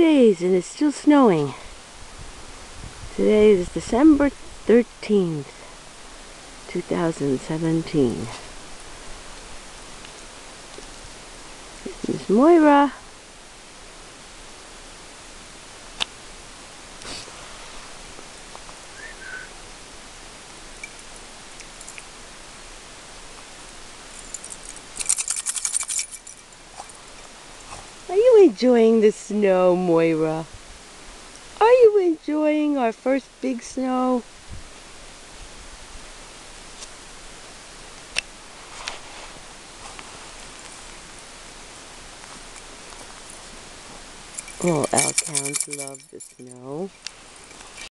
days and it's still snowing. Today is December 13th, 2017. This is Moira. Are you enjoying the snow, Moira? Are you enjoying our first big snow? Oh, Elkhounds love the snow.